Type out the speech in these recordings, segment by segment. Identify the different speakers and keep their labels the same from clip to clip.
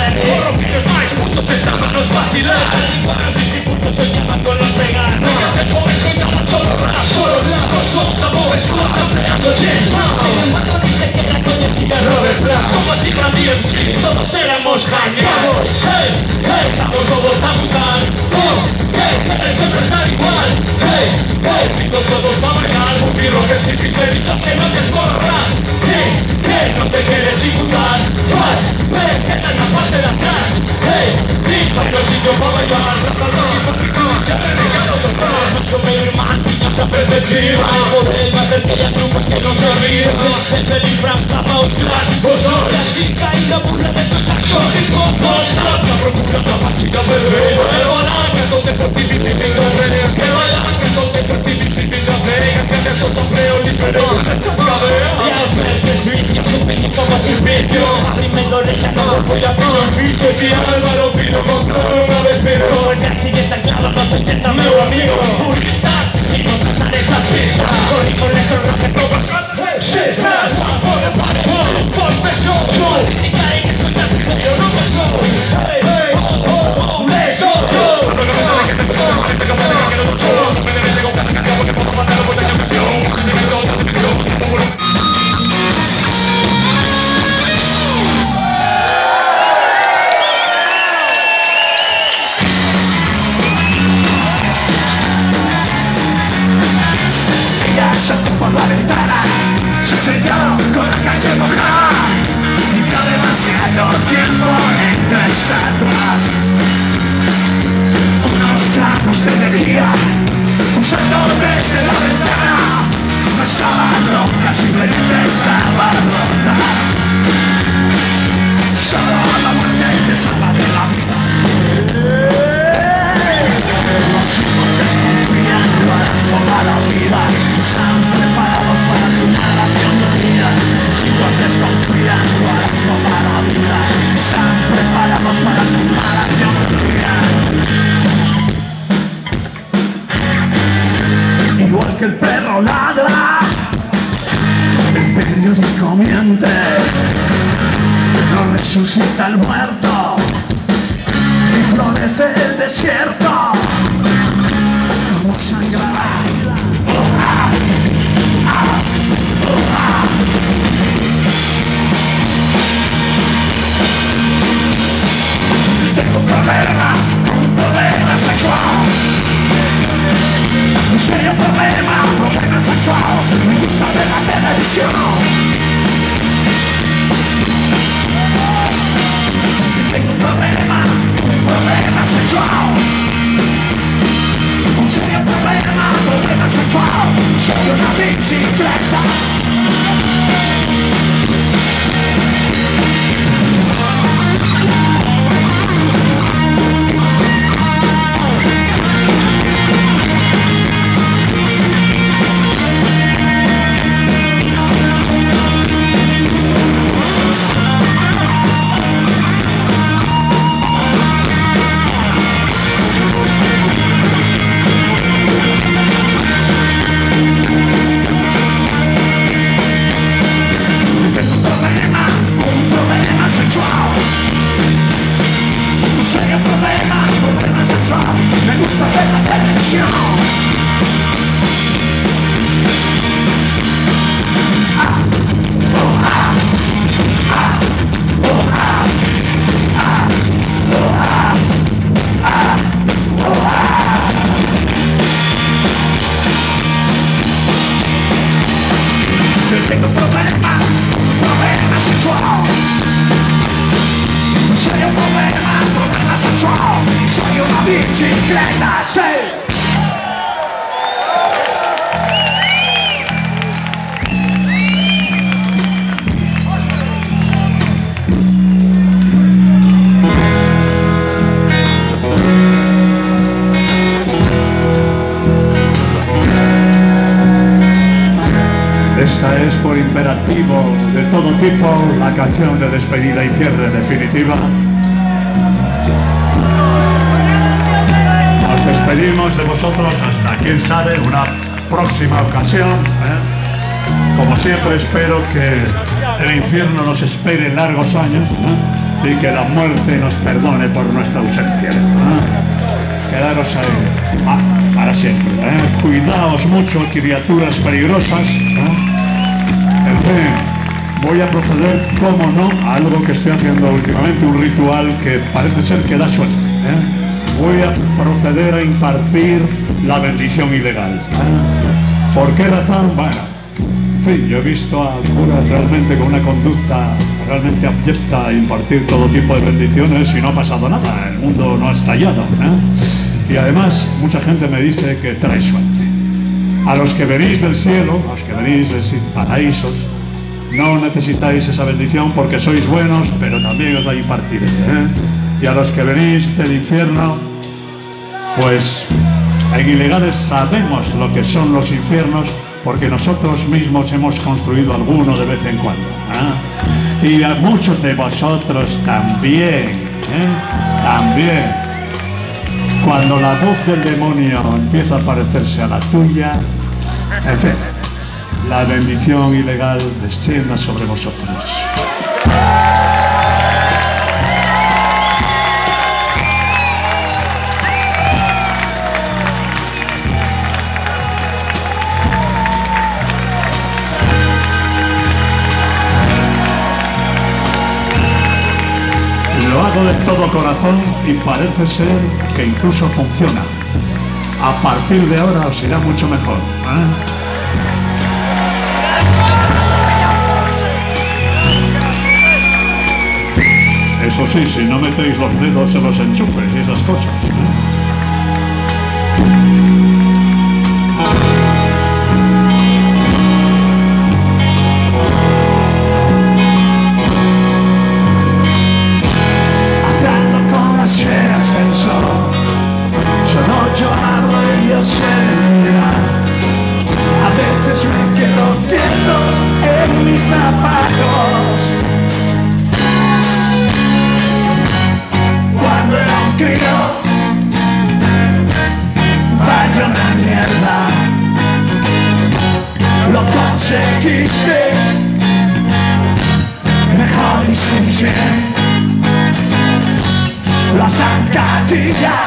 Speaker 1: Corrompidos máis, puntos testámonos vacilar. Para dificultos estoy llamando a los veganos. Fíjate por eso llaman solo rap, solo blancos, son tambores, solo sampleando James Brown. Sin embargo dice que la conocía Robert Plant. Como a ti, Randy MC, todos éramos geniales. Hey, hey, estamos todos a mutar. Oh, hey, hey, siempre estar igual. Hey, hey, chicos todos a bailar. Un birro que es hippies, felices que no te escorran. Hey, hey, no te quieres imputar. Fast, hey, queda en la parte de atrás. Hey, hey, hay los sitios para bailar. Rap al rock y fucking siempre regalo total. Yo me hermano, otra perspectiva. Poder hacer que haya grupos que no se ríen. El Pelín Frank, tapaos clásicos. La chica y la burla de escuchar son hip hop. La procura la machita perrera. El balanca con deportivo y la pelea. Que balanca con deportivo y la pelea. Que de esos sombrero liberó esas cadenas. Y a los meses vicios, un pequeño como servicio. Abrime la oreja, no voy a pedir un piso. Tía Álvaro Pino compró una vez pero es que sigue sangrado, no se intenta meu amigo. Puristas, y nos gastan esta pista. Corri con nuestro rap que propaganda. Sisters, for the party, for the show. Criticar hay que escuchar, pero no me show. Hey, hey, oh, oh, oh, let's go. No me debes de comprar la canción porque puedo matar por la ocasión.
Speaker 2: Salto por la ventana, se selló con la calle mojada. Hizo demasiado tiempo entre estatuas. Unos trapos de energía, usando desde la ventana. No estaba loca, simplemente estaba rota. Solo la muerte te salva de la vida. Los hijos desconfían, lo harán toda la vida. Están preparados para su narración de vida. Los hijos desconfían, lo harán toda la vida. Están preparados para su narración de vida. Igual que el perro ladra, el periódico miente. No resucita el muerto y florece el desierto. Como sangra la vida. Tengo un problema sexual. Un serio problema sexual. Me gusta ver la televisión. Tengo un problema sexual. Un serio problema sexual. Soy una bicicleta. Me gusta ver la televisión. Tengo un problema sexual. Soy un problema sexual. Soy una bicicleta, sí.
Speaker 3: Esta es por imperativo de todo tipo la canción de despedida y cierre definitiva. Nos despedimos de vosotros hasta quién sabe una próxima ocasión. Como siempre espero que el infierno nos espere largos años. y que la muerte nos perdone por nuestra ausencia. Quedaros ahí para siempre. Cuidaos mucho, criaturas peligrosas. En fin, voy a proceder, como no, a algo que estoy haciendo últimamente, un ritual que parece ser que da suerte. Voy a proceder a impartir la bendición ilegal. ¿Por qué razón? Bueno, en fin, yo he visto a curas realmente con una conducta realmente abyecta a impartir todo tipo de bendiciones y no ha pasado nada, el mundo no ha estallado. Y además, mucha gente me dice que trae suerte. A los que venís del cielo, a los que venís de paraísos, no necesitáis esa bendición porque sois buenos, pero también os la impartiré. Y a los que venís del infierno, pues en ilegales sabemos lo que son los infiernos porque nosotros mismos hemos construido alguno de vez en cuando. Y a muchos de vosotros también. También. Cuando la voz del demonio empieza a parecerse a la tuya, en fin, la bendición ilegal descienda sobre vosotros. Lo hago de todo corazón y parece ser que incluso funciona. A partir de ahora os irá mucho mejor. Eso sí, si no metéis los dedos en los enchufes y esas cosas.
Speaker 2: Solo yo hablo y Dios se mira. A veces me quedo quieto en mis zapatos. Cuando era un crío, vaya una mierda. Lo conseguiste, mejor y sin la zancadilla,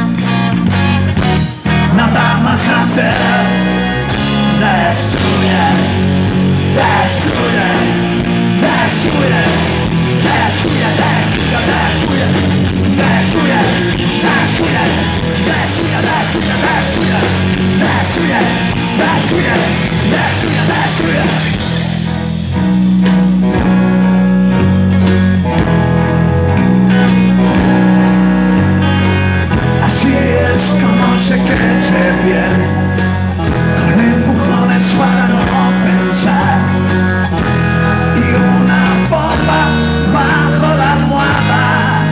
Speaker 2: nada más hacer. Destruye, destruye, destruye, destruye, destruye, destruye, destruye, destruye, destruye, destruye, destruye, destruye, destruye, destruye. Así es como se crece bien, con empujones para no pensar y una bomba bajo la almohada.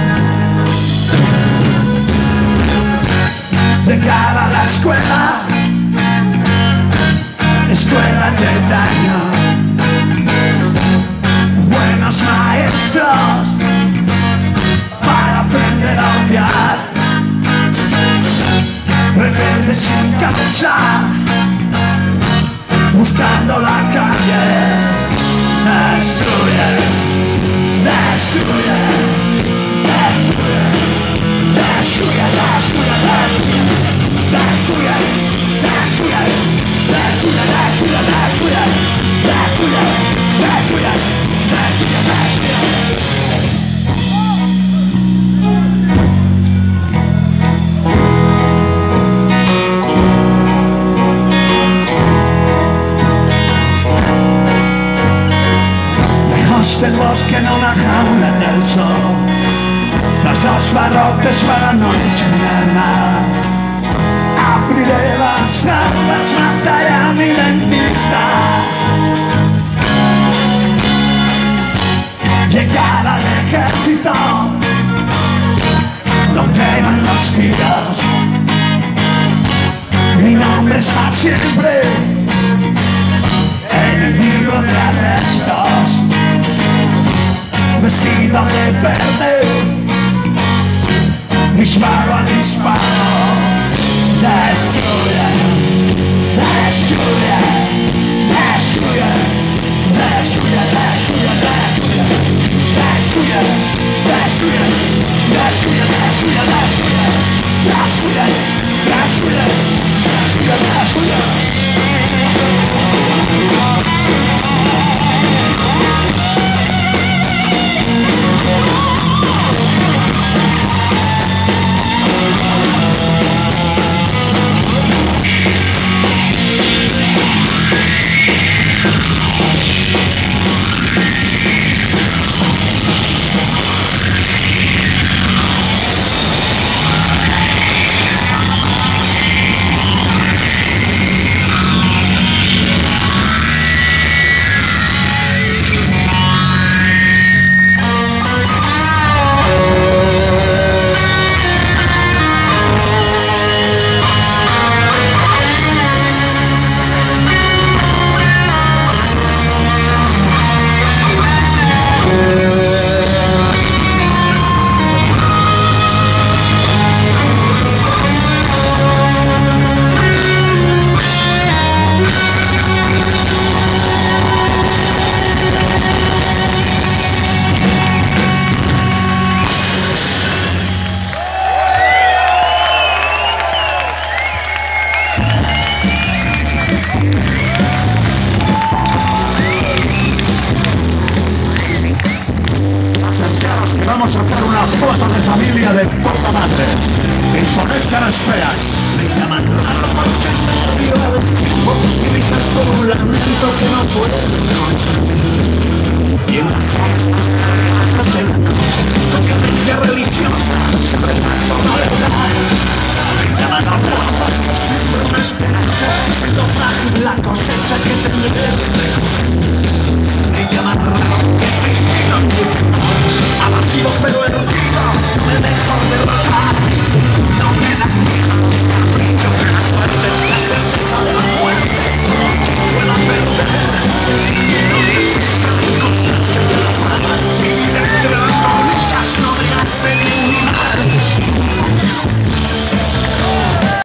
Speaker 2: Llegar a la escuela, escuela de daño, buenos maestros para aprender a odiar. Rebelde sin causa, buscando la calle. Destruye, destruye, destruye, destruye, destruye, destruye, destruye, destruye, destruye, destruye, destruye, destruye, destruye, destruye, destruye. Del bosque en una jaula del sol, los dos barrotes para no enseñar nada. Abriré las gafas, mataré a mi dentista. Llegar al ejército, donde van los tiros. Mi nombre está siempre en el libro de arrestos. Vestido de verde, disparo al disparo. Destruye, destruye, destruye, destruye, destruye, destruye, destruye,
Speaker 3: vamos a hacer una foto de familia de puta madre. Imponed caras feas.
Speaker 2: Me llaman raro porque me río a destiempo. Mi risa es solo un lamento que no puede contener. Y en las caras